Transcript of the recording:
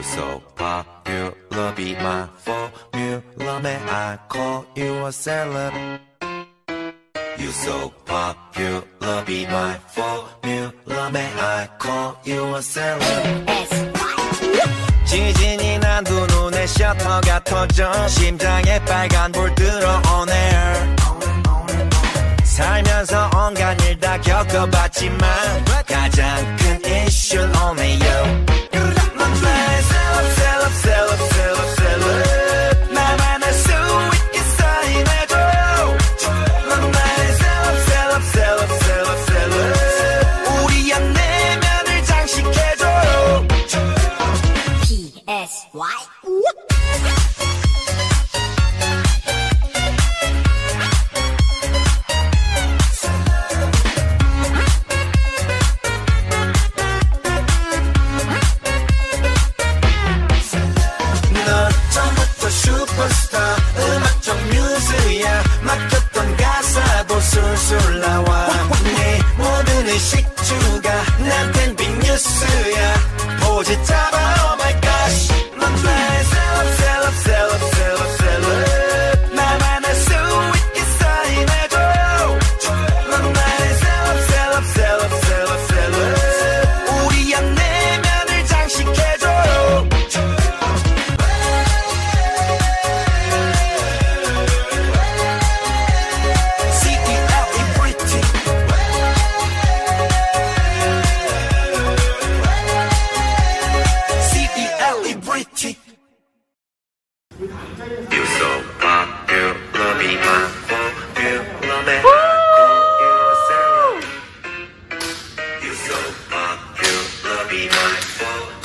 so popular, be my formula, may I call you a celeb? You so popular, be my formula, may I call you a celeb? 지진이 난 두 눈에 셔터가 터져 심장에 빨간불 들어오네. 살면서 온갖 일 다 겪어봤지만 가장 큰 이슈는 only you. 넌 나의 celeb, celeb, celeb, celeb. 나만 알 수 있게 사인해줘. 넌 나의 celeb, celeb, celeb, celeb, celeb. 우리 한 내면을 장식해줘. PSY. 슈퍼스타 음악적 뮤즈야 맡겼던 가사도 술술 나와 네 모든 의식주가 난텐 빅뉴스야 포즈 잡아 oh my gosh 넌 나의 celeb celeb celeb celeb celeb 나만 알 수 있게 사인해줘 넌 나의 celeb celeb celeb celeb celeb 우리 한 내면을 장식해줘. You so popular, be my formula, may I call you a celeb? You so popular, be my formula.